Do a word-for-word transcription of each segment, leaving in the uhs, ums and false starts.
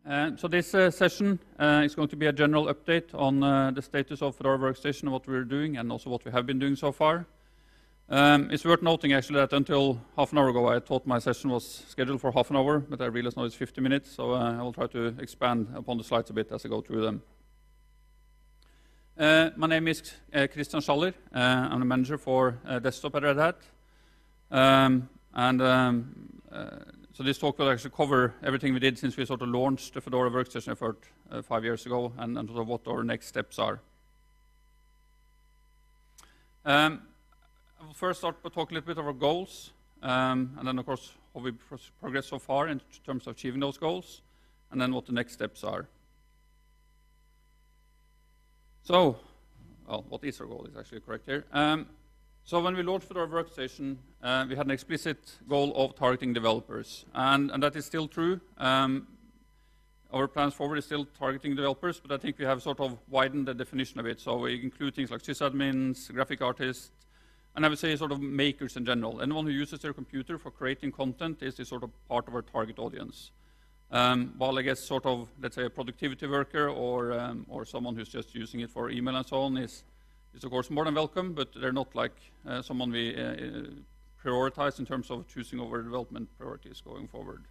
Uh, so this uh, session uh, is going to be a general update on uh, the status of Fedora Workstation and what we're doing, and also what we have been doing so far. Um, it's worth noting actually that until half an hour ago I thought my session was scheduled for half an hour, but I realize now it's fifty minutes, so uh, I will try to expand upon the slides a bit as I go through them. Uh, my name is uh, Christian Schaller. Uh, I'm the manager for uh, desktop at Red Hat. Um, and um, uh, so this talk will actually cover everything we did since we sort of launched the Fedora Workstation effort uh, five years ago, and, and sort of what our next steps are. Um, I will first start by talking a little bit of our goals, um, and then of course how we pro progress so far in terms of achieving those goals, and then what the next steps are. So, well, what is our goal is actually correct here. Um, so when we launched Fedora Workstation, uh, we had an explicit goal of targeting developers, and, and that is still true. Um, our plans forward is still targeting developers, but I think we have sort of widened the definition of it. So we include things like sysadmins, graphic artists, and I would say sort of makers in general. Anyone who uses their computer for creating content is this sort of part of our target audience. Um, while I guess sort of, let's say, a productivity worker or, um, or someone who's just using it for email and so on is, is of course more than welcome, but they're not like uh, someone we uh, prioritize in terms of choosing over development priorities going forward.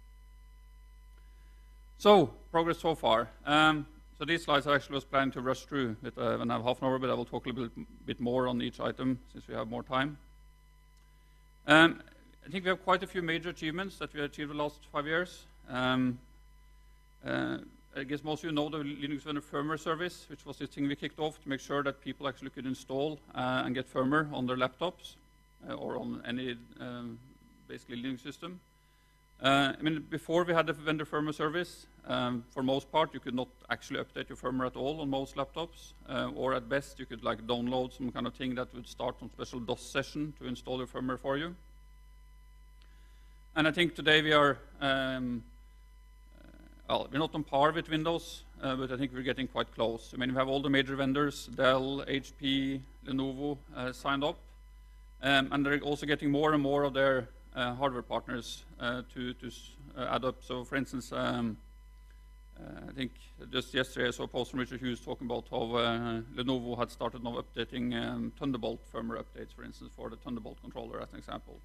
So, progress so far. Um, so these slides I actually was planning to rush through with, uh, when I have half an hour, but I will talk a little bit, bit more on each item since we have more time. Um, I think we have quite a few major achievements that we achieved the last five years. Um, uh, I guess most of you know the Linux vendor firmware service, which was the thing we kicked off to make sure that people actually could install uh, and get firmware on their laptops uh, or on any um, basically Linux system. Uh, I mean, before we had the vendor firmware service, um, for most part you could not actually update your firmware at all on most laptops, uh, or at best you could like download some kind of thing that would start some special DOS session to install your firmware for you. And I think today we are um, Well, we're not on par with Windows, uh, but I think we're getting quite close. I mean, we have all the major vendors, Dell, H P, Lenovo, uh, signed up. Um, and they're also getting more and more of their uh, hardware partners uh, to, to uh, add up. So, for instance, um, uh, I think just yesterday I saw a post from Richard Hughes talking about how uh, Lenovo had started now updating um, Thunderbolt firmware updates, for instance, for the Thunderbolt controller as an example.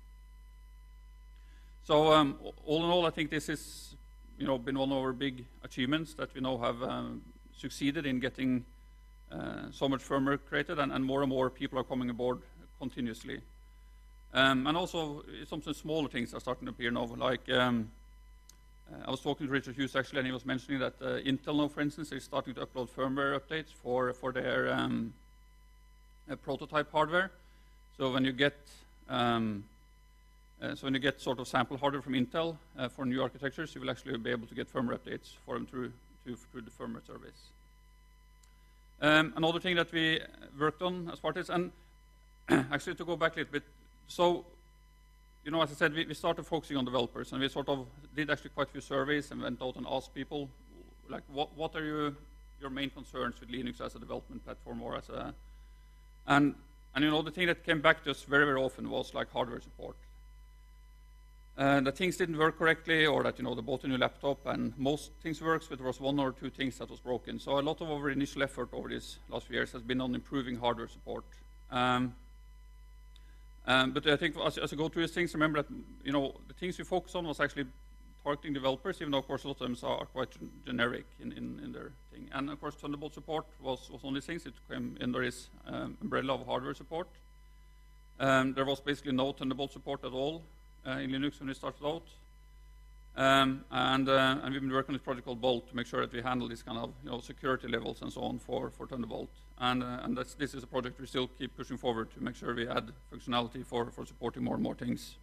So, um, all in all, I think this is you know, been one of our big achievements, that we now have um, succeeded in getting uh, so much firmware created, and, and more and more people are coming aboard continuously. Um, and also, some smaller things are starting to appear now, like um, uh, I was talking to Richard Hughes actually, and he was mentioning that uh, Intel now, for instance, is starting to upload firmware updates for, for their um, uh, prototype hardware. So when you get um, Uh, so when you get sort of sample hardware from Intel uh, for new architectures, you will actually be able to get firmware updates for them through, to, through the firmware service. Um, another thing that we worked on as part of this, and actually to go back a little bit, so, you know, as I said, we, we started focusing on developers, and we sort of did actually quite a few surveys and went out and asked people, like, what, what are you, your main concerns with Linux as a development platform or as a, and, and you know, the thing that came back to us very, very often was like hardware support. Uh, that things didn't work correctly, or that you know they bought a new laptop and most things works, but there was one or two things that was broken. So a lot of our initial effort over these last few years has been on improving hardware support. Um, um, but I think as, as I go through these things, remember that you know the things we focus on was actually targeting developers, even though of course a lot of them are quite generic in, in, in their thing. And of course Thunderbolt support was, was one of these things. It came under this um, umbrella of hardware support. Um, there was basically no Thunderbolt support at all Uh, in Linux when we started out, um, and uh, and we've been working on this project called Bolt to make sure that we handle these kind of you know security levels and so on for for Thunderbolt, and uh, and that's, this is a project we still keep pushing forward to make sure we add functionality for for supporting more and more things.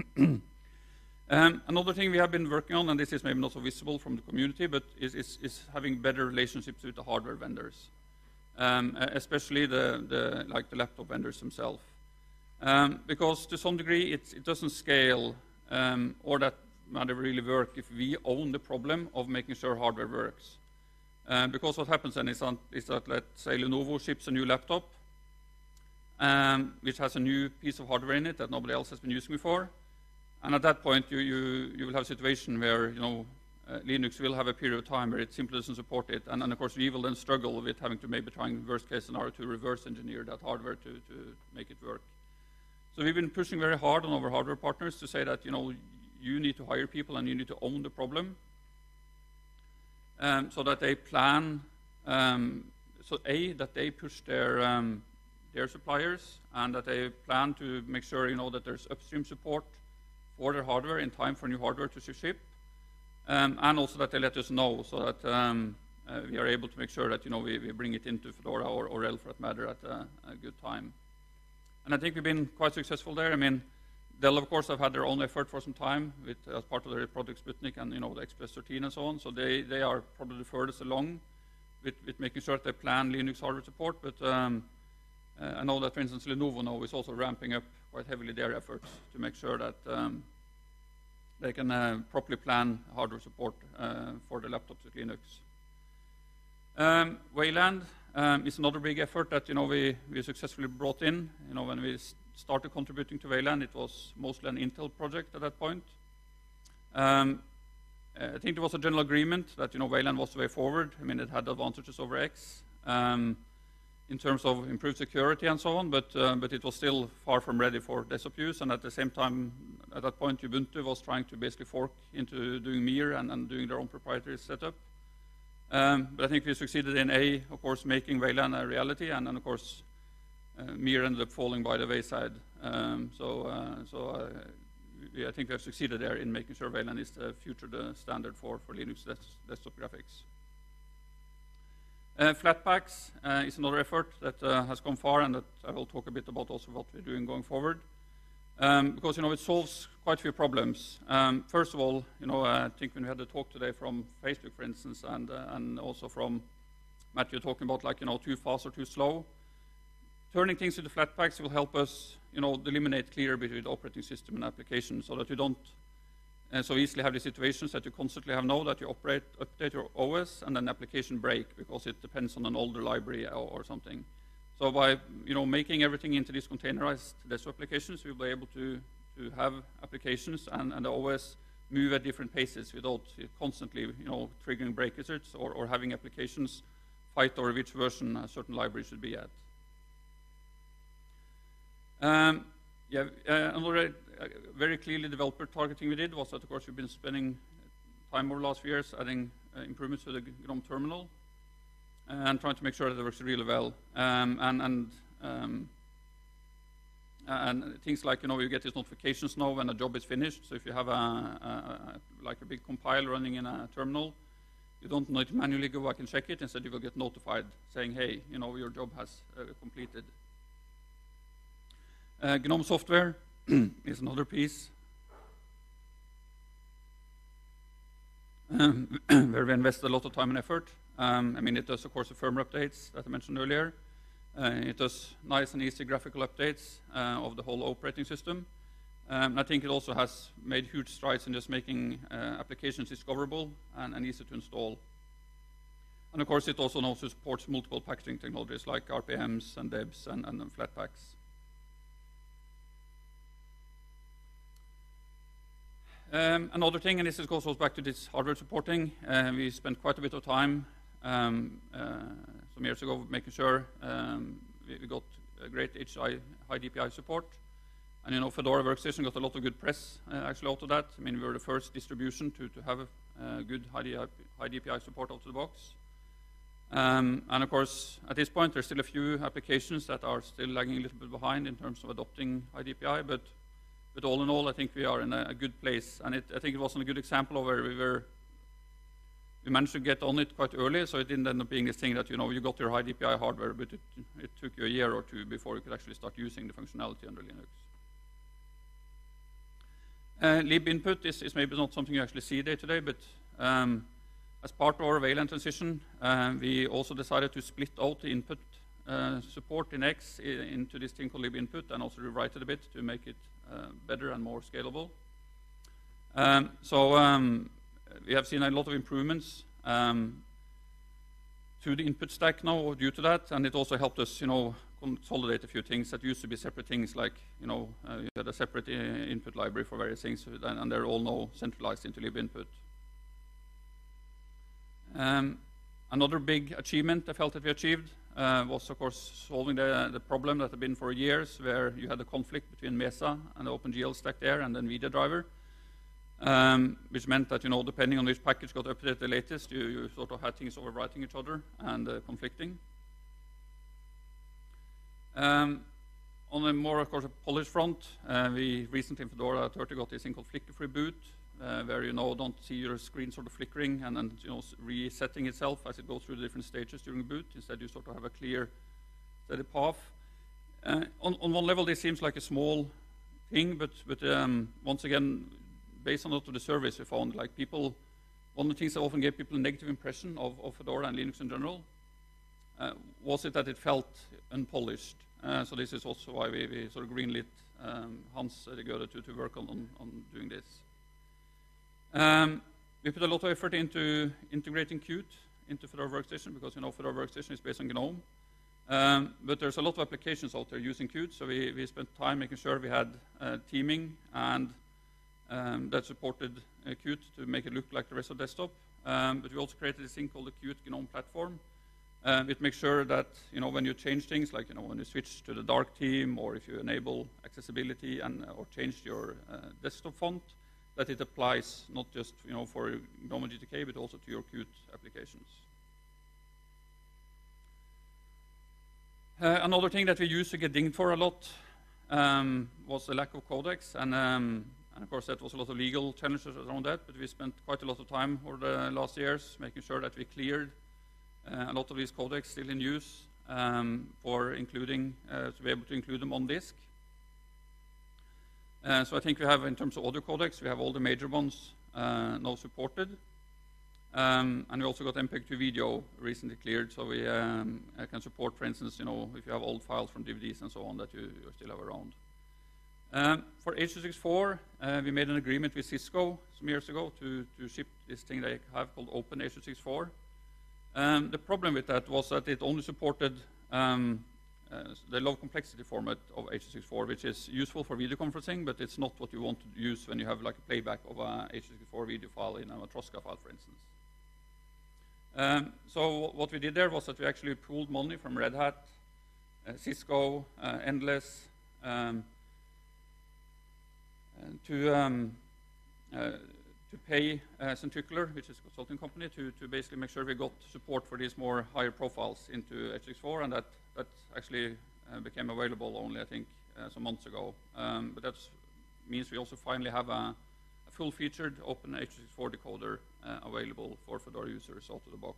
um, another thing we have been working on, and this is maybe not so visible from the community, but is is, is having better relationships with the hardware vendors, um, especially the the like the laptop vendors themselves. Um, because to some degree it, it doesn't scale um, or that matter really work if we own the problem of making sure hardware works. Uh, because what happens then is, on, is that, let's say, Lenovo ships a new laptop um, which has a new piece of hardware in it that nobody else has been using before, and at that point you, you, you will have a situation where you know uh, Linux will have a period of time where it simply doesn't support it, and, and of course we will then struggle with having to maybe trying worst case scenario to reverse engineer that hardware to, to make it work. So we've been pushing very hard on our hardware partners to say that, you know, you need to hire people and you need to own the problem, um, so that they plan, um, so A, that they push their, um, their suppliers, and that they plan to make sure, you know, that there's upstream support for their hardware in time for new hardware to ship, um, and also that they let us know so that um, uh, we are able to make sure that, you know, we, we bring it into Fedora or, or R H E L for that matter at a, a good time. And I think we've been quite successful there. I mean, Dell, of course, have had their own effort for some time with, as part of their project Sputnik and, you know, the Express thirteen and so on. So they, they are probably the furthest along with, with making sure that they plan Linux hardware support. But um, uh, I know that, for instance, Lenovo now is also ramping up quite heavily their efforts to make sure that um, they can uh, properly plan hardware support uh, for the laptops with Linux. Um, Wayland um, is another big effort that, you know, we, we successfully brought in. You know, when we started contributing to Wayland, it was mostly an Intel project at that point. Um, I think there was a general agreement that, you know, Wayland was the way forward. I mean, it had advantages over X um, in terms of improved security and so on, but uh, but it was still far from ready for desktop use. And at the same time, at that point, Ubuntu was trying to basically fork into doing Mir and, and doing their own proprietary setup. Um, but I think we succeeded in A, of course, making Wayland a reality, and then of course, uh, Mir ended up falling by the wayside. Um, so, uh, so uh, we, I think we have succeeded there in making sure Wayland is the future the standard for for Linux des desktop graphics. Uh, Flatpaks uh, is another effort that uh, has gone far, and that I will talk a bit about also what we're doing going forward. Um, because, you know, it solves quite a few problems. Um, first of all, you know, uh, I think when we had the talk today from Facebook, for instance, and, uh, and also from Matthew talking about, like, you know, too fast or too slow, turning things into Flatpaks will help us, you know, eliminate clear between the operating system and application, so that you don't uh, so easily have the situations that you constantly have now that you operate, update your O S and then application break because it depends on an older library or, or something. So by, you know, making everything into these containerized desktop applications, we'll be able to, to have applications and, and the O S move at different paces without constantly, you know, triggering break alerts or, or having applications fight over which version a certain library should be at. Um, yeah, uh, another uh, very clearly developer targeting we did was that, of course, we've been spending time over the last few years adding uh, improvements to the GNOME terminal, and trying to make sure that it works really well. Um, and and, um, and things like, you know, you get these notifications now when a job is finished. So if you have a, a, a like a big compile running in a terminal, you don't need to manually go back and check it. Instead, you will get notified saying, hey, you know, your job has uh, completed. Uh, GNOME software is another piece um, where we invested a lot of time and effort. Um, I mean, it does, of course, the firmware updates that I mentioned earlier. Uh, it does nice and easy graphical updates uh, of the whole operating system. Um, I think it also has made huge strides in just making uh, applications discoverable and, and easy to install. And of course, it also now supports multiple packaging technologies like R P Ms and debs and, and Flatpaks. Um, another thing, and this goes back to this hardware supporting, uh, we spent quite a bit of time um, uh, some years ago making sure um, we, we got a great H I, high D P I support. And, you know, Fedora Workstation got a lot of good press uh, actually out of that. I mean, we were the first distribution to, to have a uh, good high D P I support out of the box. Um, and of course, at this point, there's still a few applications that are still lagging a little bit behind in terms of adopting high D P I, but But all in all, I think we are in a, a good place. And it, I think it was a good example of where we were, we managed to get on it quite early, so it didn't end up being this thing that, you know, you got your high D P I hardware, but it, it took you a year or two before you could actually start using the functionality under Linux. Uh, lib input is, is maybe not something you actually see day to day, but um, as part of our Wayland transition, uh, we also decided to split out the input uh, support in X into this thing called lib input and also rewrite it a bit to make it Uh, better and more scalable. Um, so um, we have seen a lot of improvements um, to the input stack now due to that, and it also helped us, you know, consolidate a few things that used to be separate things, like, you know, uh, you had a separate uh, input library for various things, and, and they're all now centralized into lib input. Um, another big achievement I felt that we achieved uh, was, of course, solving the, the problem that had been for years, where you had a conflict between Mesa and the OpenGL stack there and the NVIDIA driver, um, which meant that, you know, depending on which package got updated the latest, you, you sort of had things overwriting each other and uh, conflicting. Um, on a more, of course, a polished front, uh, we recently in Fedora thirty got this thing called flicker-free boot, uh, where you know don't see your screen sort of flickering and then you know resetting itself as it goes through the different stages during boot. Instead, you sort of have a clear, steady path. Uh, on, on one level, this seems like a small thing, but but um, once again, based on a lot of the surveys we found, like people, one of the things that often gave people a negative impression of, of Fedora and Linux in general uh, was it that it felt unpolished. Uh, so this is also why we, we sort of greenlit um, Hans uh, to, to work on, on, on doing this. Um, we put a lot of effort into integrating Qt into Fedora Workstation because you know Fedora Workstation is based on GNOME. Um, but there's a lot of applications out there using Qt, so we, we spent time making sure we had uh, teaming and um, that supported uh, Qt to make it look like the rest of the desktop. Um, but we also created this thing called the Qt GNOME platform. Um, it makes sure that you know when you change things, like you know when you switch to the dark theme, or if you enable accessibility and uh, or change your uh, desktop font, that it applies not just you know for GNOME and G T K, but also to your Qt applications. Uh, another thing that we used to get dinged for a lot um, was the lack of codecs, and, um, and of course that was a lot of legal challenges around that. But we spent quite a lot of time over the last years making sure that we cleared Uh, a lot of these codecs still in use um, for including, uh, to be able to include them on disk. Uh, so I think we have, in terms of audio codecs, we have all the major ones uh, now supported. Um, and we also got M P E G two video recently cleared, so we um, can support, for instance, you know, if you have old files from D V Ds and so on that you, you still have around. Um, for H two sixty-four, uh, we made an agreement with Cisco some years ago to, to ship this thing they have called Open H two sixty-four. Um, the problem with that was that it only supported um, uh, the low complexity format of H two sixty-four, which is useful for video conferencing, but it's not what you want to use when you have like a playback of a H two sixty-four video file in a Matroska file, for instance. Um, so what we did there was that we actually pooled money from Red Hat, uh, Cisco, uh, Endless, um, to um, uh, to pay uh, Centricular, which is a consulting company, to, to basically make sure we got support for these more higher profiles into H two sixty-four, and that, that actually uh, became available only, I think, uh, some months ago. Um, but that means we also finally have a, a full-featured open H two sixty-four decoder uh, available for Fedora users out of the box.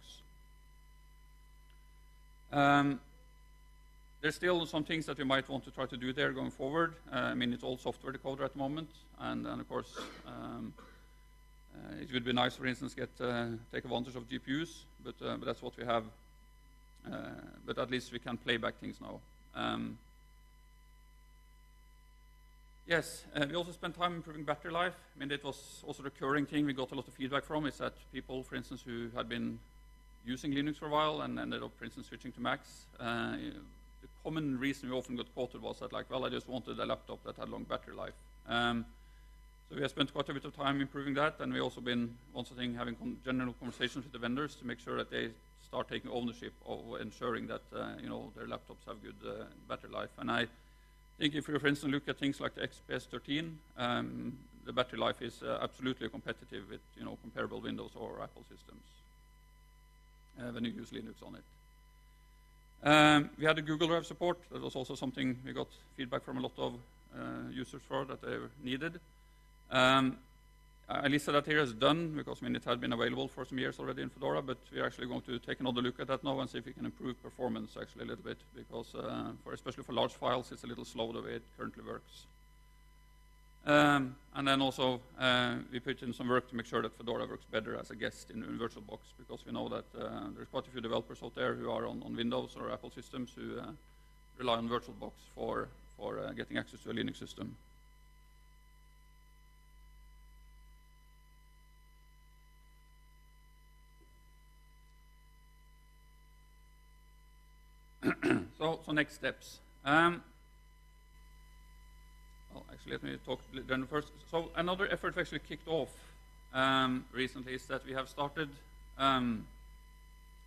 Um, There's still some things that we might want to try to do there going forward. Uh, I mean, it's all software decoder at the moment, and, and of course, um, Uh, it would be nice, for instance, get uh, take advantage of G P Us, but, uh, but that's what we have. Uh, but at least we can play back things now. Um, yes, uh, we also spent time improving battery life. I mean, it was also a recurring thing we got a lot of feedback from, is that people, for instance, who had been using Linux for a while and ended up, for instance, switching to Macs, uh, the common reason we often got quoted was that, like, well, I just wanted a laptop that had long battery life. Um, So we have spent quite a bit of time improving that, and we've also been, once thing, having con general conversations with the vendors to make sure that they start taking ownership of ensuring that uh, you know their laptops have good uh, battery life. And I think if you, for instance, look at things like the X P S thirteen, um, the battery life is uh, absolutely competitive with you know comparable Windows or Apple systems uh, when you use Linux on it. Um, we had a Google Drive support. That was also something we got feedback from a lot of uh, users for that they needed. Um, I listed that here as done because I mean it had been available for some years already in Fedora, but we're actually going to take another look at that now and see if we can improve performance actually a little bit, because uh, for especially for large files, it's a little slow the way it currently works. Um, and then also uh, we put in some work to make sure that Fedora works better as a guest in, in VirtualBox, because we know that uh, there's quite a few developers out there who are on, on Windows or Apple systems who uh, rely on VirtualBox for for uh, getting access to a Linux system. So, so next steps. Um, well, actually, let me talk then first. So another effort we actually kicked off um, recently is that we have started um,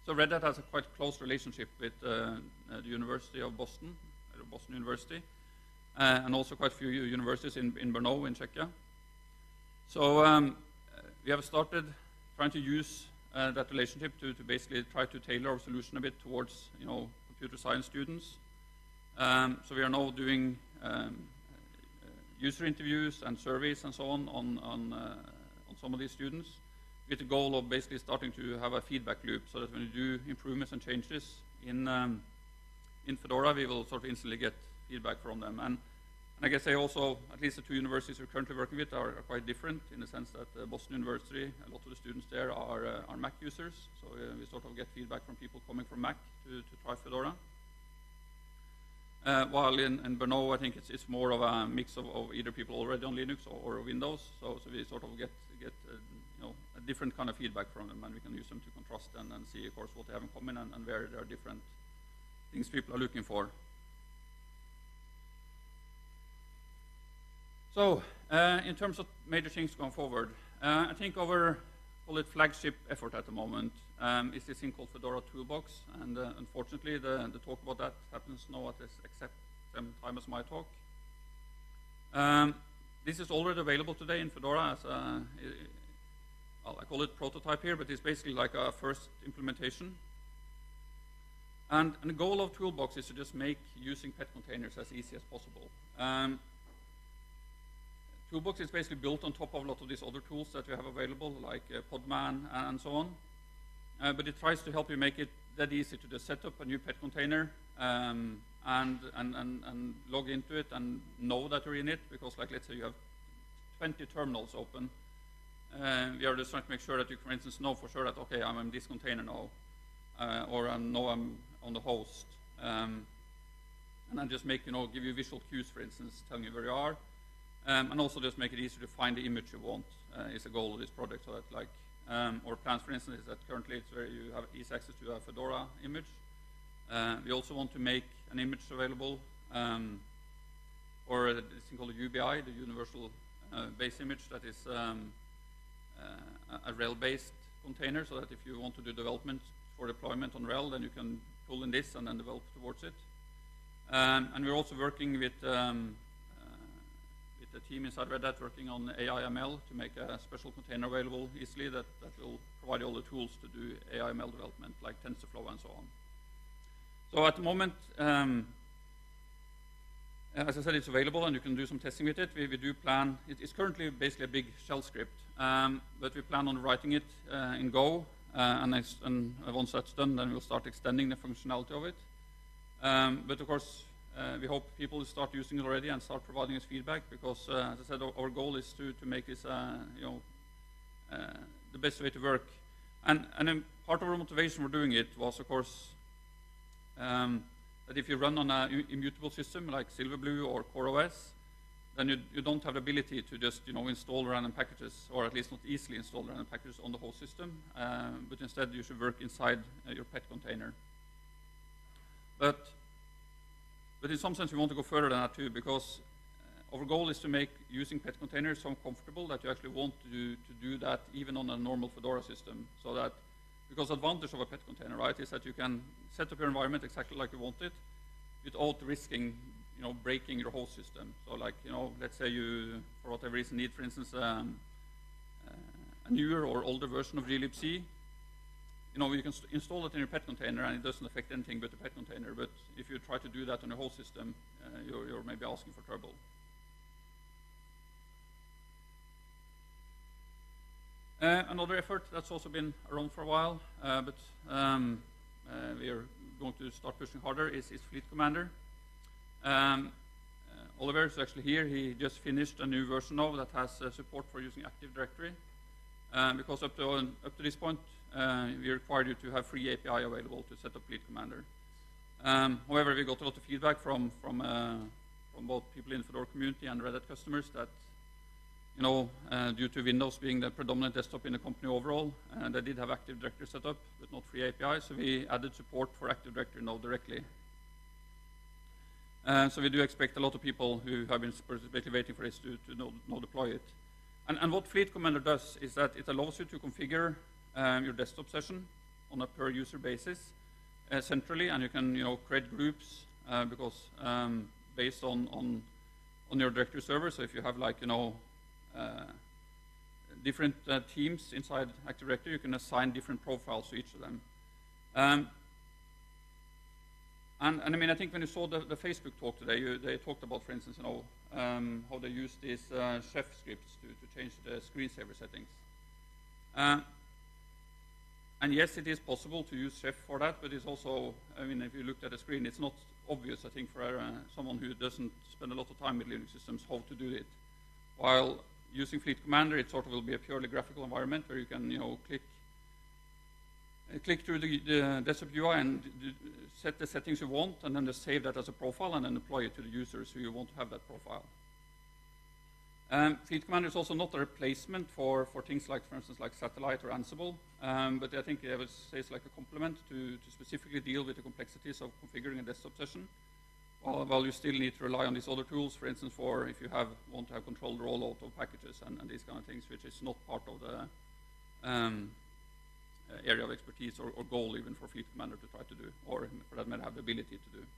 so Red Hat has a quite close relationship with uh, uh, the University of Boston, uh, Boston University, uh, and also quite a few universities in, in Brno in Czechia. So um, uh, we have started trying to use uh, that relationship to, to basically try to tailor our solution a bit towards, you know, computer science students. Um, so we are now doing um, uh, user interviews and surveys and so on on, on, uh, on some of these students, with the goal of basically starting to have a feedback loop so that when you do improvements and changes in, um, in Fedora, we will sort of instantly get feedback from them. And, and I guess they also, at least the two universities we're currently working with are, are quite different in the sense that uh, Boston University, a lot of the students there are, uh, are Mac users, so uh, we sort of get feedback from people coming from Mac to, to try Fedora. Uh, while in, in Brno, I think it's, it's more of a mix of, of either people already on Linux or, or Windows, so, so we sort of get, get uh, you know, a different kind of feedback from them, and we can use them to contrast and, and see, of course, what they have in common and, and where there are different things people are looking for. So, uh, in terms of major things going forward, uh, I think our, call it flagship effort at the moment, um, is this thing called Fedora Toolbox, and uh, unfortunately the, the talk about that happens now at this exact same time as my talk. Um, this is already available today in Fedora as a, well, I call it prototype here, but it's basically like a first implementation. And, and the goal of Toolbox is to just make using pet containers as easy as possible. Um, Toolbox is basically built on top of a lot of these other tools that we have available, like uh, Podman and so on. Uh, but it tries to help you make it that easy to just set up a new pet container um, and, and, and, and log into it and know that you're in it. Because, like, let's say you have twenty terminals open. Uh, we are just trying to make sure that you, for instance, know for sure that, okay, I'm in this container now, uh, or I know I'm on the host. Um, and then just make, you know, give you visual cues, for instance, telling you where you are. Um, and also just make it easier to find the image you want uh, is the goal of this project. So that, like, um, our plans, for instance, is that currently it's where you have easy access to a Fedora image. Uh, we also want to make an image available um, for this thing called a U B I, the Universal uh, Base Image, that is um, uh, a RHEL-based container, so that if you want to do development for deployment on RHEL, then you can pull in this and then develop towards it. Um, and we're also working with um, the team inside Red Hat working on A I M L to make a special container available easily that, that will provide all the tools to do A I M L development, like TensorFlow and so on. So at the moment, um, as I said, it's available and you can do some testing with it. We, we do plan, it, it's currently basically a big shell script, um, but we plan on writing it uh, in Go, uh, and, I, and once that's done, then we'll start extending the functionality of it. Um, but of course, Uh, we hope people will start using it already and start providing us feedback, because, uh, as I said, our, our goal is to, to make this, uh, you know, uh, the best way to work. And, and then part of our motivation for doing it was, of course, um, that if you run on an immutable system like Silverblue or CoreOS, then you, you don't have the ability to just, you know, install random packages, or at least not easily install random packages on the whole system. Uh, but instead, you should work inside uh, your pet container. But But in some sense, we want to go further than that too, because uh, our goal is to make using pet containers so comfortable that you actually want to do, to do that even on a normal Fedora system. So that, because the advantage of a pet container, right, is that you can set up your environment exactly like you want it without risking, you know, breaking your whole system. So, like, you know, let's say you, for whatever reason, need, for instance, um, uh, a newer or older version of glibc. You know, you can install it in your pet container and it doesn't affect anything but the pet container. But if you try to do that on your whole system, uh, you're, you're maybe asking for trouble. Uh, another effort that's also been around for a while, uh, but um, uh, we are going to start pushing harder, is, is Fleet Commander. Um, uh, Oliver is actually here. He just finished a new version now that has uh, support for using Active Directory. Um, because up to, uh, up to this point, Uh, we required you to have free A P I available to set up Fleet Commander. Um, however, we got a lot of feedback from from, uh, from both people in the Fedora community and Red Hat customers that, you know, uh, due to Windows being the predominant desktop in the company overall, uh, they did have Active Directory set up, but not free A P I, so we added support for Active Directory now directly. Uh, so we do expect a lot of people who have been basically waiting for this to, to now, now deploy it. And, and what Fleet Commander does is that it allows you to configure Um, your desktop session on a per user basis uh, centrally, and you can you know create groups uh, because um, based on, on on your directory server. So if you have like you know uh, different uh, teams inside Active Directory, you can assign different profiles to each of them. Um, and, and I mean, I think when you saw the, the Facebook talk today, you, they talked about, for instance, you know, um, how they use these uh, chef scripts to, to change the screensaver settings. Uh, and yes, it is possible to use chef for that, but it's also, I mean, if you looked at the screen, it's not obvious, I think, for uh, someone who doesn't spend a lot of time with Linux systems, how to do it. While using Fleet Commander, it sort of will be a purely graphical environment where you can, you know, click uh, click through the, the desktop U I and set the settings you want, and then just save that as a profile and then deploy it to the users who you want to have that profile. Um, Fleet Commander is also not a replacement for, for things like, for instance, like Satellite or Ansible, um, but I think I would say it's like a complement to, to specifically deal with the complexities of configuring a desktop session. While, while you still need to rely on these other tools, for instance, for if you have want to have controlled rollout of packages and, and these kind of things, which is not part of the um, uh, area of expertise or, or goal even for Fleet Commander to try to do, or for that matter have the ability to do.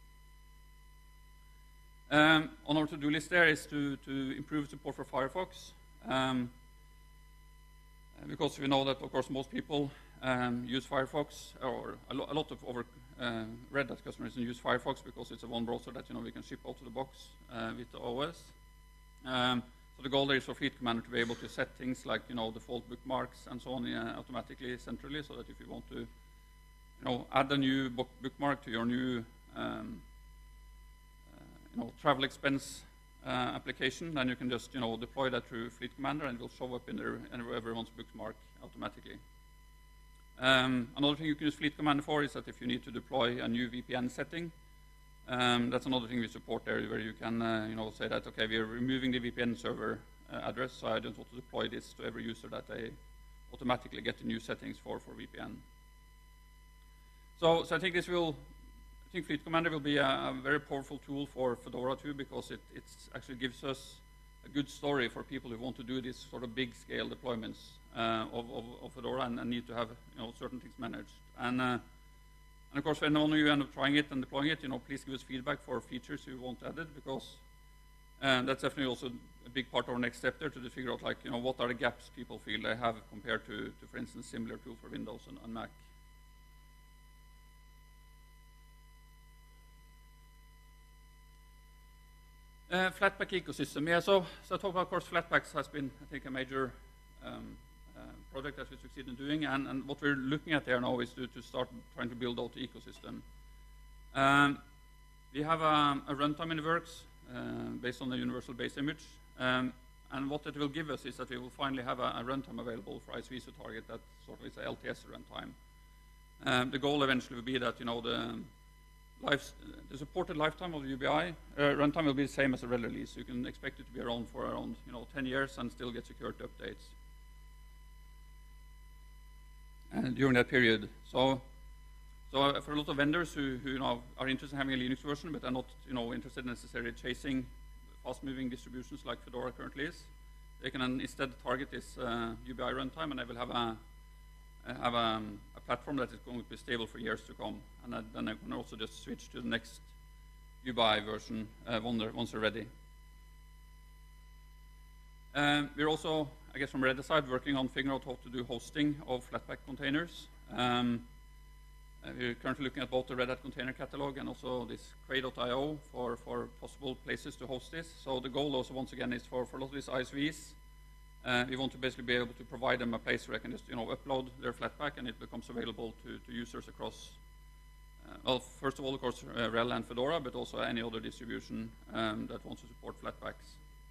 Um, on our to-do list there is to, to improve support for Firefox, um, because we know that, of course, most people um, use Firefox, or a, lo a lot of our uh, Red Hat customers use Firefox because it's a one browser that you know we can ship out of the box uh, with the O S. Um, so the goal there is for Fleet Commander to be able to set things like you know default bookmarks and so on uh, automatically centrally, so that if you want to you know add a new book bookmark to your new um, You know, travel expense uh, application, then you can just you know deploy that through Fleet Commander, and it will show up in there in everyone's bookmark automatically. Um, another thing you can use Fleet Commander for is that if you need to deploy a new V P N setting, um, that's another thing we support there, where you can uh, you know say that okay, we are removing the V P N server uh, address, so I don't want to deploy this to every user that they automatically get the new settings for for V P N. So, so I think this will. I think Fleet Commander will be a, a very powerful tool for Fedora too, because it it's actually gives us a good story for people who want to do these sort of big scale deployments uh, of, of, of Fedora and, and need to have you know certain things managed. And uh, and of course, when one of you end up trying it and deploying it, you know, please give us feedback for features you want added, because uh, that's definitely also a big part of our next step there, to figure out like you know what are the gaps people feel they have compared to, to for instance, similar tool for Windows and, and Mac. Uh, Flatpak ecosystem, yeah. So, so I talk about, of course, Flatpaks has been, I think, a major um, uh, project that we succeeded in doing, and, and what we're looking at there now is to, to start trying to build out the ecosystem. Um, we have a, a runtime in the works uh, based on the universal base image, um, and what it will give us is that we will finally have a, a runtime available for I S V to target that sort of is a L T S runtime. Um, the goal eventually will be that you know the Life, the supported lifetime of the U B I uh, runtime will be the same as a red release. You can expect it to be around for around you know ten years and still get security updates uh, during that period. So, so uh, for a lot of vendors who, who you know are interested in having a Linux version, but are not you know interested in necessarily chasing fast-moving distributions like Fedora currently is, they can instead target this uh, U B I runtime, and they will have a have a, a platform that is going to be stable for years to come, and uh, then I can also just switch to the next U B I version uh, once, they're, once they're ready. Um, we're also, I guess from Red Hat side, working on figuring out how to do hosting of Flatpak containers. Um, uh, we're currently looking at both the Red Hat container catalog and also this cray dot i o for, for possible places to host this. So the goal also, once again, is for, for a lot of these I S Vs, Uh, we want to basically be able to provide them a place where they can just, you know, upload their Flatpak, and it becomes available to, to users across, uh, well, first of all, of course, uh, RHEL and Fedora, but also any other distribution um, that wants to support Flatpaks.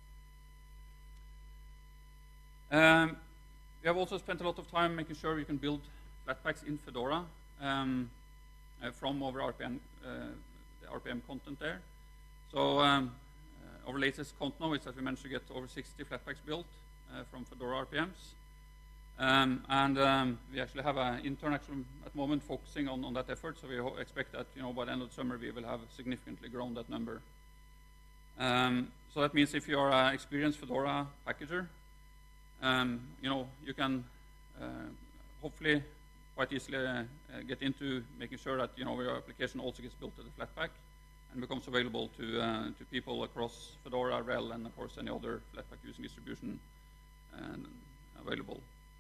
Um, we have also spent a lot of time making sure we can build Flatpaks in Fedora um, uh, from our R P M, uh, the R P M content there. So um, uh, our latest count now is that we managed to get over sixty Flatpaks built Uh, from Fedora R P Ms. Um, and um, we actually have an intern actually at the moment focusing on, on that effort, so we expect that you know, by the end of the summer we will have significantly grown that number. Um, so that means if you are an experienced Fedora packager, um, you know, you can uh, hopefully quite easily uh, uh, get into making sure that, you know, your application also gets built as a Flatpak and becomes available to, uh, to people across Fedora, R H E L, and of course any other Flatpak using distribution and available.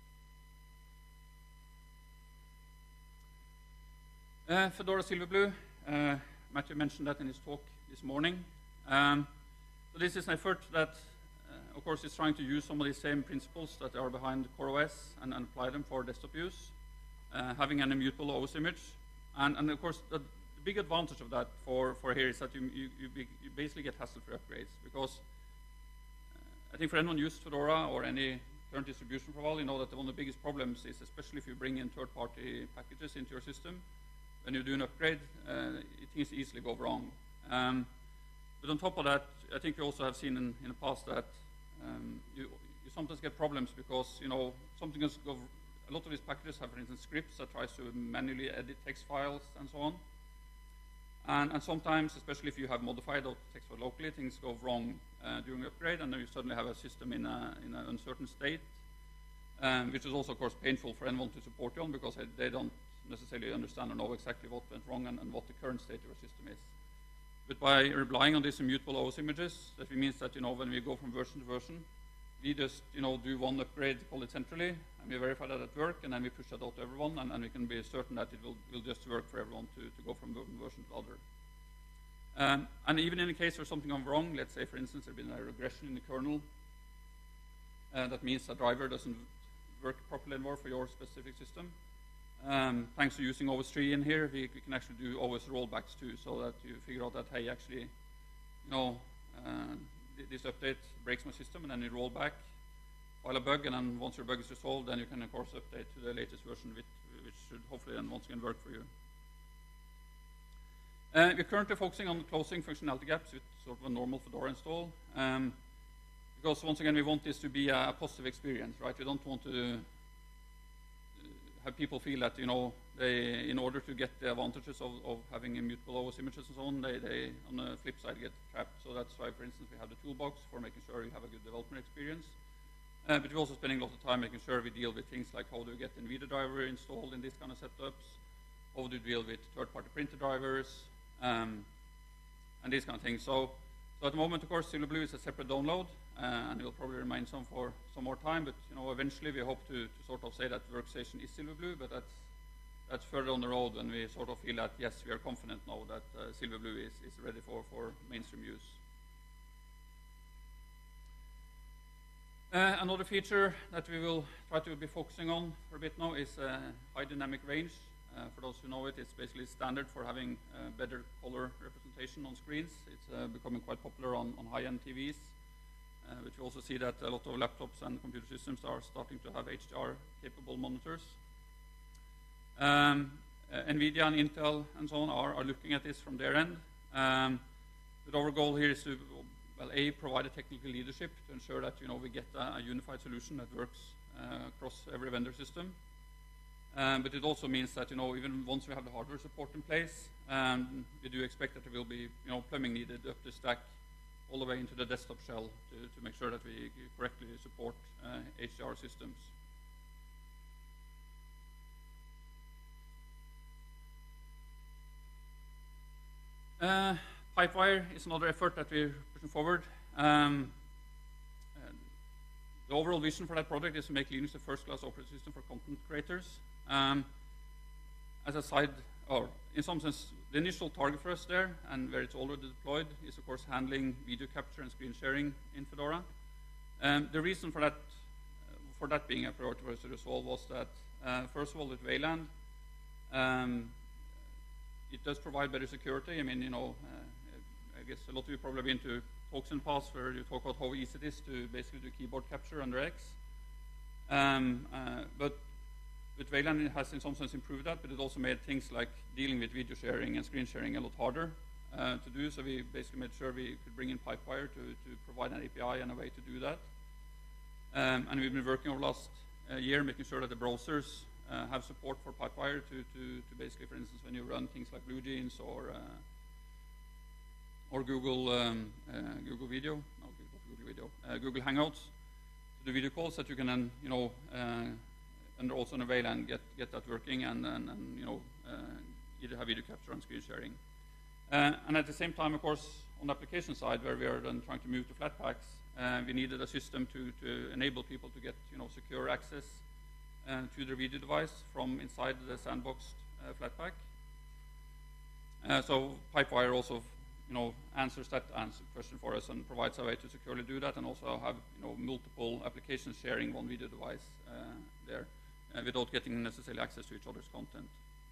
Uh, Fedora Silverblue, uh, Matthew mentioned that in his talk this morning. Um, so this is an effort that, uh, of course, is trying to use some of the same principles that are behind CoreOS and, and apply them for desktop use, uh, having an immutable O S image. And, and of course, the, the big advantage of that for, for here is that you, you, you, be, you basically get hassle-free upgrades, because uh, I think for anyone who used Fedora or any current distribution for a while, you know that one of the biggest problems is, especially if you bring in third-party packages into your system, when you do an upgrade, uh, things easily go wrong. Um, but on top of that, I think we also have seen in, in the past that um, you, you sometimes get problems because, you know, something has go, a lot of these packages have, for instance, scripts that tries to manually edit text files and so on. And, and sometimes, especially if you have modified those text files locally, things go wrong uh, during the upgrade, and then you suddenly have a system in a, in an uncertain state, um, which is also, of course, painful for anyone to support you on, because they don't necessarily understand or know exactly what went wrong and, and what the current state of your system is. But by relying on these immutable O S images, that means that, you know, when we go from version to version, we just, you know, do one upgrade, call it centrally, and we verify that it works, and then we push that out to everyone, and, and we can be certain that it will, will just work for everyone to, to go from one version to the other. Um, and even in the case where something went wrong, let's say, for instance, there's been a regression in the kernel, uh, that means a driver doesn't work properly anymore for your specific system. Um, thanks to using O S three in here, we, we can actually do O S rollbacks too, so that you figure out that, hey, actually, you know, uh, th this update breaks my system, and then you roll back, file a bug, and then once your bug is resolved, then you can, of course, update to the latest version, which, which should hopefully then once again work for you. Uh, we're currently focusing on closing functionality gaps with sort of a normal Fedora install, um, because once again, we want this to be a positive experience, right? We don't want to have people feel that, you know, they, in order to get the advantages of, of having immutable O S images and so on, they, they, on the flip side, get trapped. So that's why, for instance, we have the toolbox for making sure you have a good development experience. Uh, but we're also spending a lot of time making sure we deal with things like how do you get NVIDIA driver installed in these kind of setups, how do you deal with third-party printer drivers, um, and these kind of things. So, so at the moment, of course, Silverblue is a separate download, uh, and it will probably remain some for some more time. But, you know, eventually we hope to, to sort of say that Workstation is Silverblue, but that's that's further on the road when we sort of feel that, yes, we are confident now that uh, Silverblue is, is ready for, for mainstream use. Uh, another feature that we will try to be focusing on for a bit now is uh, high dynamic range. Uh, for those who know it, it's basically standard for having uh, better color representation on screens. It's uh, becoming quite popular on, on high-end T Vs, uh, which we also see that a lot of laptops and computer systems are starting to have H D R-capable monitors. Um, uh, NVIDIA and Intel and so on are, are looking at this from their end. Um, but our goal here is to, well, A, provide a technical leadership to ensure that, you know, we get a, a unified solution that works uh, across every vendor system. Um, but it also means that, you know, even once we have the hardware support in place, um, we do expect that there will be, you know, plumbing needed up the stack all the way into the desktop shell to, to make sure that we correctly support uh, H D R systems. Uh, Pipewire is another effort that we're pushing forward. Um, the overall vision for that project is to make Linux the first-class operating system for content creators. Um, as a side, or in some sense, the initial target for us there, and where it's already deployed, is of course handling video capture and screen sharing in Fedora. Um, the reason for that, uh, for that being a priority for us to resolve was that, uh, first of all, with Wayland, um, it does provide better security. I mean, you know, uh, I guess a lot of you probably have been to talks in the past where you talk about how easy it is to basically do keyboard capture under X. Um, uh, but with Wayland, it has in some sense improved that, but it also made things like dealing with video sharing and screen sharing a lot harder uh, to do. So we basically made sure we could bring in Pipewire to, to provide an A P I and a way to do that. Um, and we've been working over the last uh, year making sure that the browsers uh, have support for Pipewire to, to, to basically, for instance, when you run things like BlueJeans or uh, or Google um, uh, Google Video, no, Google Video, uh, Google Hangouts, to do video calls that you can then, you know, uh, and also unveil and get get that working, and and, and you know uh, either have video capture and screen sharing. Uh, and at the same time, of course, on the application side, where we are then trying to move to Flatpaks, uh, we needed a system to to enable people to get you know secure access uh, to their video device from inside the sandboxed uh, Flatpak. Uh, so Pipewire also, you know, answers that answer question for us and provides a way to securely do that, and also have, you know, multiple applications sharing one video device uh, there uh, without getting necessarily access to each other's content.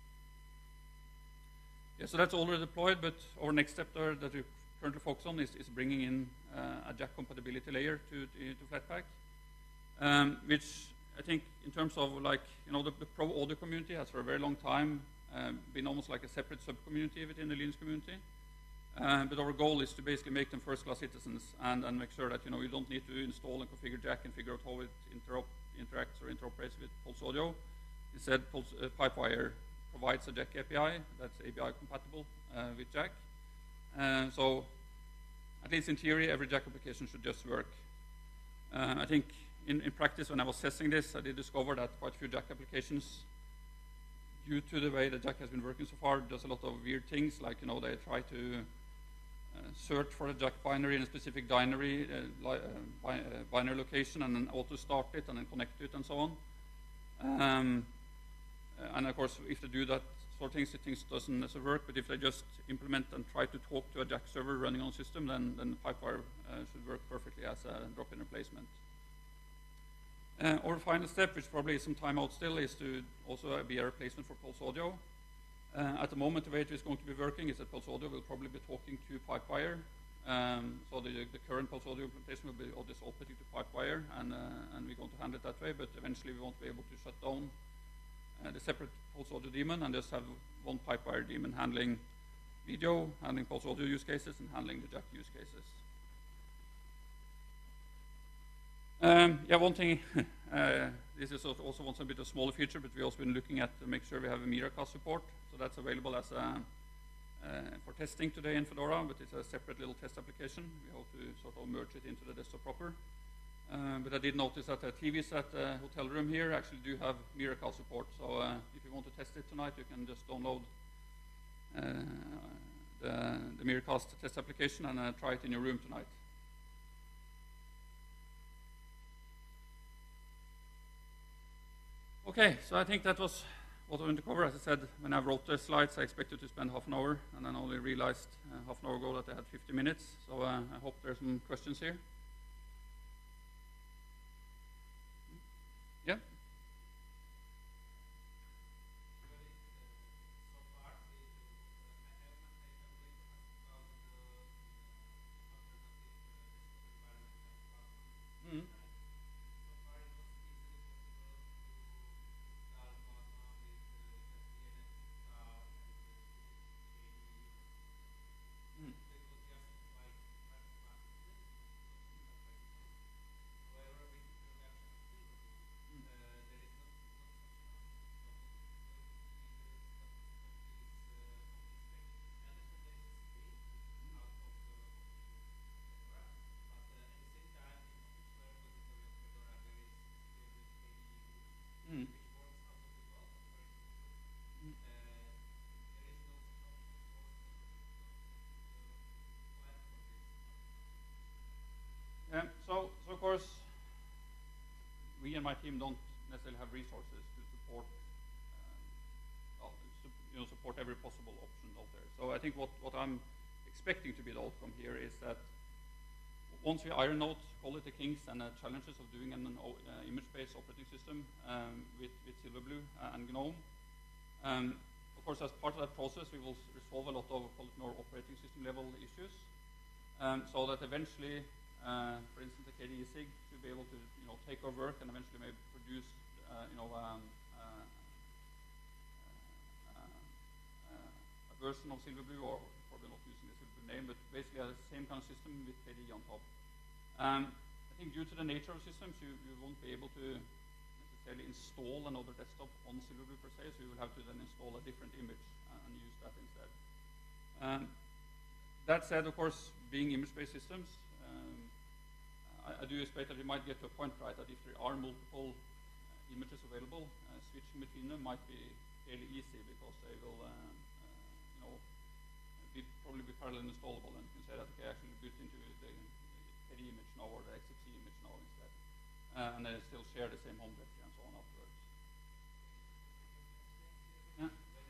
Yeah, so that's already deployed, but our next step there that we currently focus on is, is bringing in uh, a jack compatibility layer to, to, to Flatpak, um, which I think in terms of like, you know, the, the pro audio community has for a very long time uh, been almost like a separate sub-community within the Linux community. Uh, but our goal is to basically make them first-class citizens and, and make sure that, you know, you don't need to install and configure jack and figure out how it interop interacts or interoperates with Pulse Audio. Instead, Pulse, uh, Pipewire provides a jack A P I that's A P I compatible uh, with jack. Uh, so, at least in theory, every jack application should just work. Uh, I think in, in practice, when I was testing this, I did discover that quite a few jack applications, due to the way the jack has been working so far, does a lot of weird things, like, you know, they try to uh, search for a jack binary in a specific binary, uh, uh, bi uh, binary location, and then auto start it and then connect to it and so on. Um, uh, and of course, if they do that sort of things, it things doesn't necessarily work. But if they just implement and try to talk to a jack server running on a system, then then Pipewire uh, should work perfectly as a drop-in replacement. Uh, our final step, which probably is some time out still, is to also be a replacement for Pulse Audio. Uh, at the moment, the way it is going to be working is that Pulse Audio will probably be talking to Pipewire. Um, so the, the current Pulse Audio implementation will be all this outputting to Pipewire, and, uh, and we're going to handle it that way, but eventually we won't be able to shut down uh, the separate Pulse Audio daemon and just have one Pipewire daemon handling video, handling Pulse Audio use cases, and handling the jack use cases. Um, yeah, one thing, uh, this is also once a bit of a smaller feature, but we've also been looking at to make sure we have a Miracast support. So that's available as a, uh, for testing today in Fedora, but it's a separate little test application. We hope to sort of merge it into the desktop proper. Um, but I did notice that the T Vs at the hotel room here actually do have Miracast support. So uh, if you want to test it tonight, you can just download uh, the, the Miracast test application and uh, try it in your room tonight. Okay, so I think that was what I wanted to cover. As I said, when I wrote the slides, I expected to spend half an hour, and then only realized uh, half an hour ago that I had fifty minutes. So uh, I hope there's some questions here. Yeah? Mm-hmm. Mm. Yeah, so, so of course, we and my team don't necessarily have resources to support, um, well, su you know, support every possible option out there. So I think what, what I'm expecting to be the outcome here is that once we iron out, call it the kinks and the challenges of doing an uh, image-based operating system um, with, with Silverblue and GNOME, um, of course, as part of that process, we will resolve a lot of call it more operating system level issues, um, so that eventually, uh, for instance, the K D E SIG should be able to, you know, take our work and eventually maybe produce, uh, you know, um, uh, uh, uh, a version of Silverblue, or probably not using the Silverblue name, but basically a same kind of system with K D E on top. Um, I think due to the nature of systems, you, you won't be able to necessarily install another desktop on Silverblue per se, so you will have to then install a different image and use that instead. Um, that said, of course, being image-based systems, um, I, I do expect that we might get to a point, right, that if there are multiple uh, images available, uh, switching between them might be fairly easy because they will, uh, uh, you know, be, probably be parallel installable, and you can say that okay, actually boot into the K D image now or the X F C image now instead, uh, and they still share the same home directory and so on afterwards. Yeah.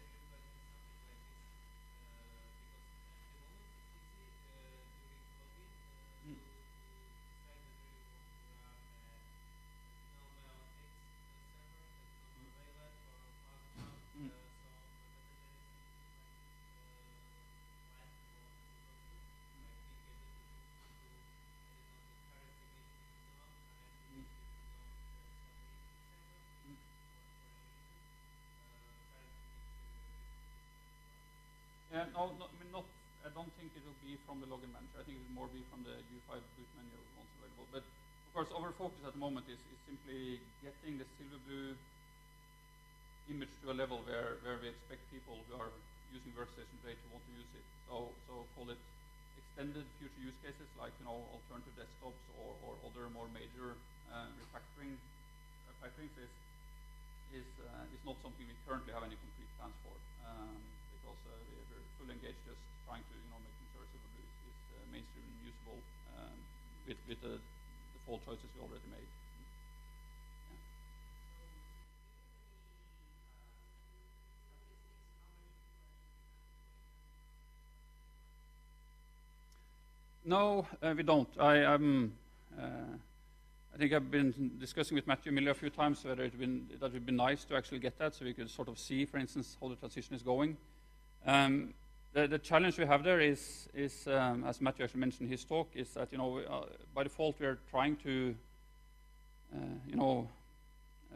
Yeah, no, no, I mean, not. I don't think it will be from the login manager. I think it will more be from the U five boot menu once available. But of course, our focus at the moment is, is simply getting the Silverblue image to a level where, where we expect people who are using Workstation today to want to use it. So, so call it extended future use cases like you know alternative desktops or, or other more major uh, refactoring. Refactoring is is uh, is not something we currently have any concrete plans for. Um, because uh, we're fully engaged just trying to, you know, making sure Silverblue is, is uh, mainstream and usable um, with, with the default choices we already made. Yeah. No, uh, we don't. I, um, uh, I think I've been discussing with Matthew Miller a few times whether it been, that would be nice to actually get that so we could sort of see, for instance, how the transition is going. Um, the, the challenge we have there is, is um, as Matthew actually mentioned in his talk, is that you know uh, by default we are trying to, uh, you know, uh,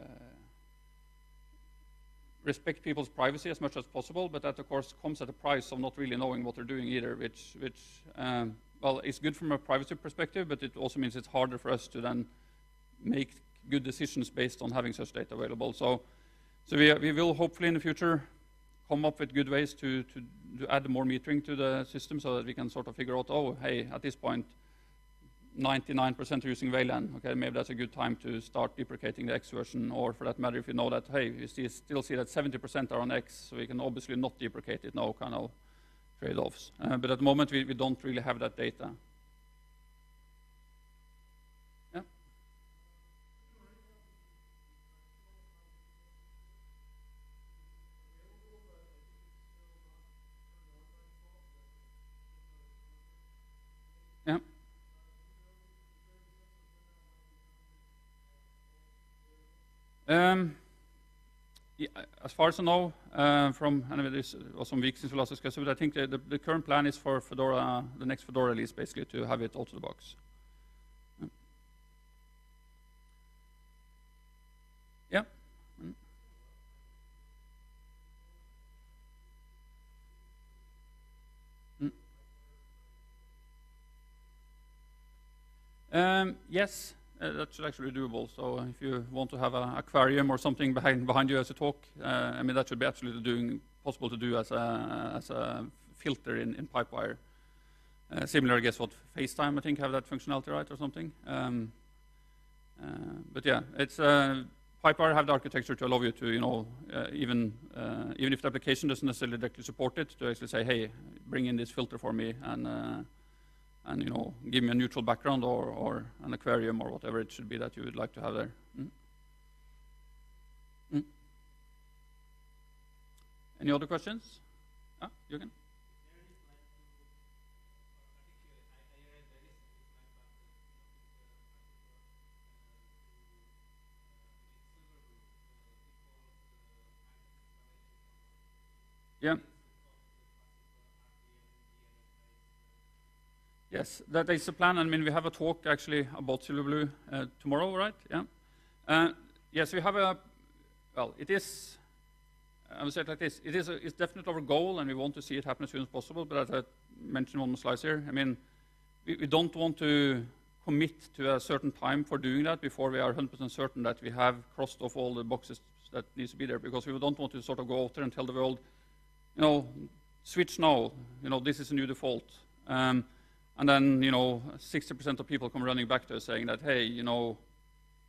respect people's privacy as much as possible, but that of course comes at a price of not really knowing what they're doing either, which, which um, well, it's good from a privacy perspective, but it also means it's harder for us to then make good decisions based on having such data available. So, so we, we will hopefully in the future come up with good ways to, to, to add more metering to the system so that we can sort of figure out, oh, hey, at this point, ninety-nine percent are using Wayland. Okay, maybe that's a good time to start deprecating the X version, or for that matter, if you know that, hey, you see, still see that seventy percent are on X, so we can obviously not deprecate it now, kind of trade-offs. Uh, but at the moment, we, we don't really have that data. Yeah. Yeah. Um, yeah, as far as I know, uh, from anyway, this was some weeks since we last discussed it, but I think the, the, the current plan is for Fedora, the next Fedora release, basically, to have it out of the box. Yeah. Mm. Mm. Um, yes, uh, that should actually be doable. So if you want to have an aquarium or something behind behind you as you talk, uh, I mean that should be absolutely doing possible to do as a as a filter in in Pipewire. Uh, similar, I guess, what FaceTime I think have that functionality, right, or something. Um, uh, but yeah, it's uh, Pipewire have the architecture to allow you to, you know, uh, even uh, even if the application doesn't necessarily directly support it, to actually say, hey, bring in this filter for me and. Uh, and you know, give me a neutral background or, or an aquarium or whatever it should be that you would like to have there. Mm. Mm. Any other questions? Ah, Jürgen? Yeah. Yes, that is the plan. I mean, we have a talk actually about Silverblue uh, tomorrow, right? Yeah. Uh, yes, we have a. Well, it is. I would say it like this: it is. A, it's definitely our goal, and we want to see it happen as soon as possible. But as I mentioned on the slides here, I mean, we, we don't want to commit to a certain time for doing that before we are one hundred percent certain that we have crossed off all the boxes that needs to be there. Because we don't want to sort of go out there and tell the world, you know, switch now. You know, this is a new default. Um, And then, you know, sixty percent of people come running back to us saying that, hey, you know,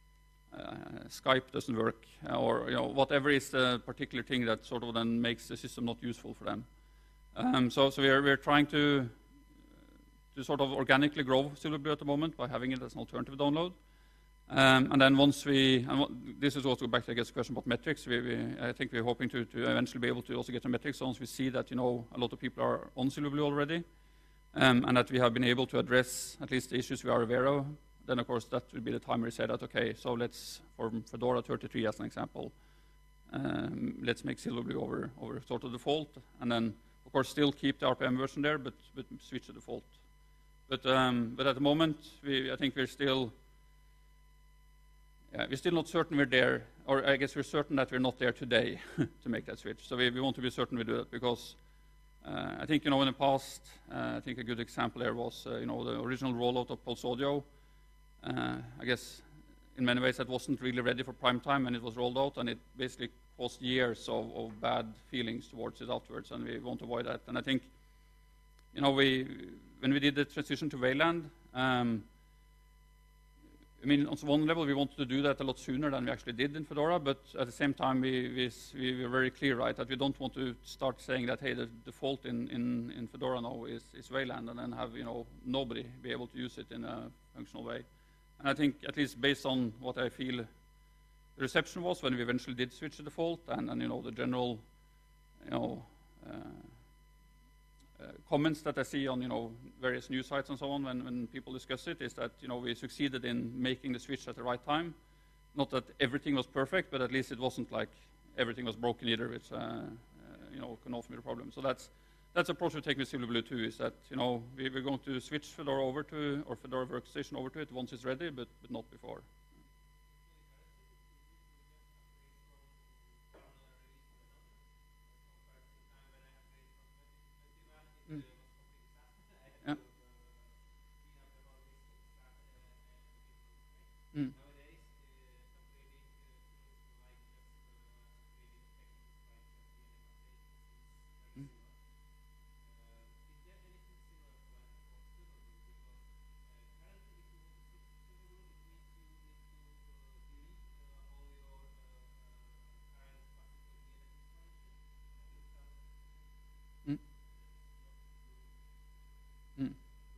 uh, Skype doesn't work, or you know, whatever is the particular thing that sort of then makes the system not useful for them. Um, so, so we're we're trying to to sort of organically grow Silverblue at the moment by having it as an alternative download. Um, and then once we, and this is also back to I guess the question about metrics. We, we, I think we're hoping to, to eventually be able to also get the metrics once we see that you know a lot of people are on Silverblue already, um, and that we have been able to address at least the issues we are aware of. Then of course that would be the time we say that okay, so let's for Fedora thirty-three as an example, um, let's make Silverblue over over sort of default, and then of course still keep the R P M version there, but but switch to default. But um, but at the moment we I think we're still. Yeah, we're still not certain we're there, or I guess we're certain that we're not there today to make that switch. So we, we want to be certain we do that because uh, I think, you know, in the past, uh, I think a good example there was, uh, you know, the original rollout of Pulse Audio. Uh, I guess in many ways that wasn't really ready for prime time when it was rolled out, and it basically caused years of, of bad feelings towards it afterwards, and we want to avoid that. And I think, you know, we when we did the transition to Wayland, um, I mean, on one level, we wanted to do that a lot sooner than we actually did in Fedora, but at the same time, we, we, we were very clear, right, that we don't want to start saying that, hey, the default in, in, in Fedora now is, is Wayland, and then have, you know, nobody be able to use it in a functional way. And I think, at least based on what I feel the reception was when we eventually did switch to default, and, and you know, the general, you know, uh, Uh, comments that I see on, you know, various news sites and so on when, when people discuss it is that, you know, we succeeded in making the switch at the right time. Not that everything was perfect, but at least it wasn't like everything was broken either, which, uh, uh, you know, can often be a problem. So that's that's the approach we take with Silverblue too, is that, you know, we, we're going to switch Fedora over to, or Fedora Workstation over to it once it's ready, but, but not before. Mm. Yeah. Mm. Mm. Mm.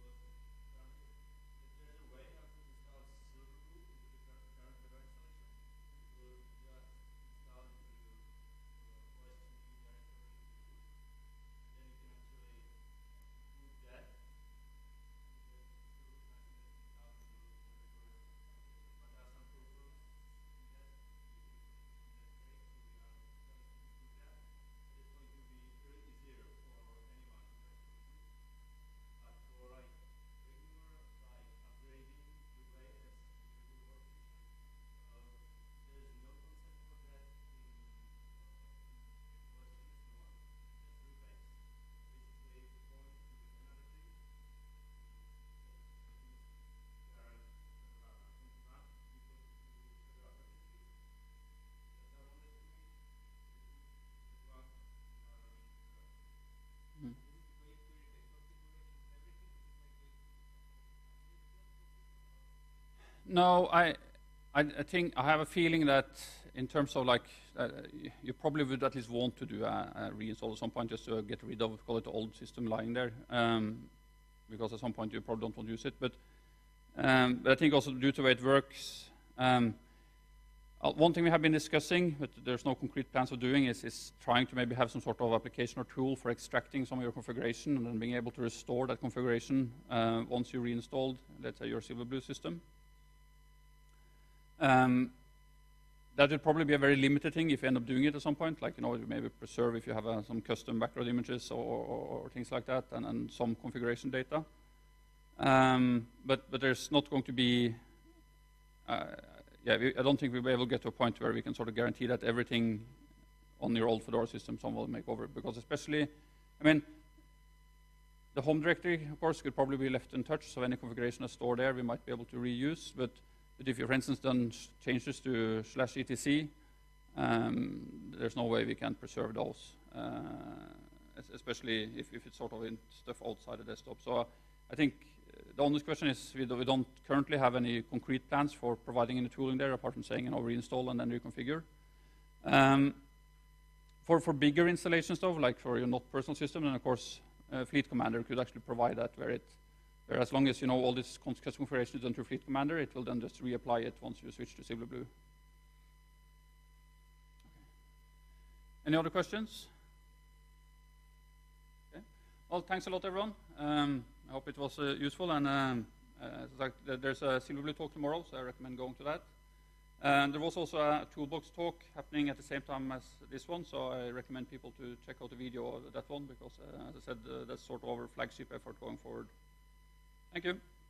Mm. No, I, I, I think I have a feeling that in terms of like, uh, you probably would at least want to do a, a reinstall at some point just to get rid of, call it the old system lying there, um, because at some point you probably don't want to use it. But, um, but I think also due to the way it works, um, uh, one thing we have been discussing, but there's no concrete plans of doing, is, is trying to maybe have some sort of application or tool for extracting some of your configuration and then being able to restore that configuration uh, once you reinstalled, let's say, your Silverblue system. Um, that would probably be a very limited thing if you end up doing it at some point, like, you know, maybe preserve if you have uh, some custom background images or, or, or things like that, and, and some configuration data. Um, but, but there's not going to be, uh, yeah, we, I don't think we'll be able to get to a point where we can sort of guarantee that everything on your old Fedora system someone will make over, because especially, I mean, the home directory, of course, could probably be left untouched, so any configuration that's stored there we might be able to reuse, but But if you, for instance, done changes to slash etc, um, there's no way we can preserve those, uh, especially if, if it's sort of in stuff outside the desktop. So uh, I think the honest question is we, do, we don't currently have any concrete plans for providing any tooling there, apart from saying, you know, reinstall and then reconfigure. Um, for, for bigger installations, though, like for your not personal system, then of course, uh, Fleet Commander could actually provide that, where it, where as long as you know all this custom configuration is done through Fleet Commander, it will then just reapply it once you switch to Silverblue. Okay. Any other questions? Okay. Well, thanks a lot, everyone. Um, I hope it was uh, useful, and um, uh, like there's a Silverblue talk tomorrow, so I recommend going to that. And there was also a toolbox talk happening at the same time as this one, so I recommend people to check out the video of that one, because uh, as I said, uh, that's sort of our flagship effort going forward. Thank you.